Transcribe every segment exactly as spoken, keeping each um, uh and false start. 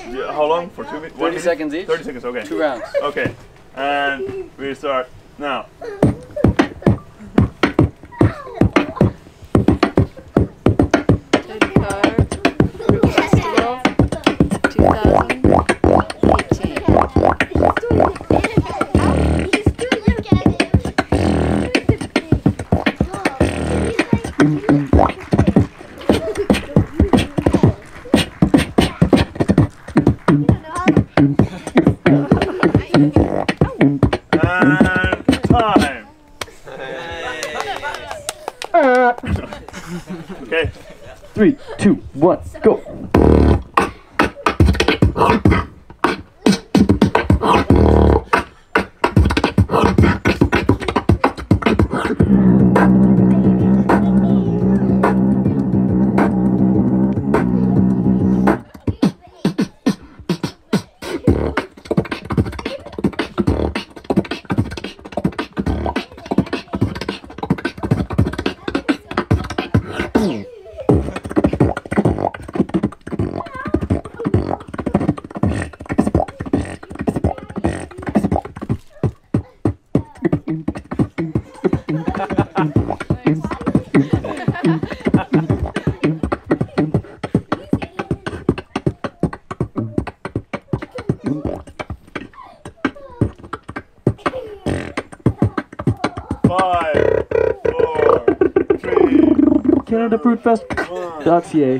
Yeah, how long? For two minutes? thirty seconds each? thirty seconds, okay. Two rounds. Okay. And we start now. Okay. Three, two, one, go. Five, four, three, Canada Fruit Fest dot C A.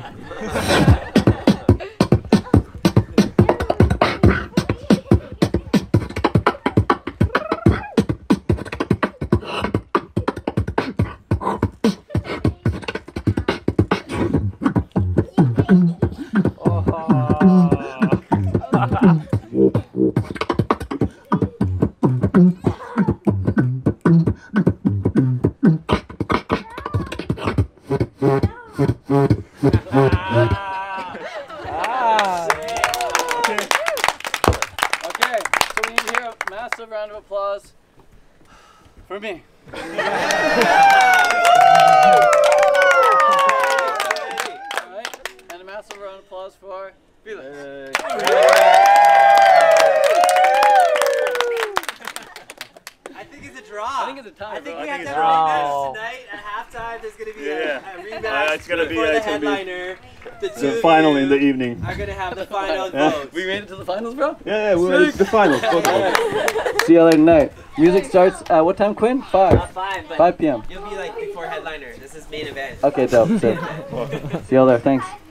Massive round of applause for me. All right, and a massive round of applause for Felix. I think it's a draw. I think it's a tie. I think bro. we I have think to it's have a draw. rematch tonight. At halftime, there's going to be Yeah. a, a rematch Uh, it's gonna be, for uh, the it's gonna be headliner. The two the of final you in the evening. are going to have the final Yeah. votes. We made it to the finals, bro? Yeah, yeah, we're the finals. See you later tonight. Music starts at what time, Quinn? five. Not five, but five p m you'll be like before headliner. This is main event. Okay, dope. Sick. See you all there. Thanks.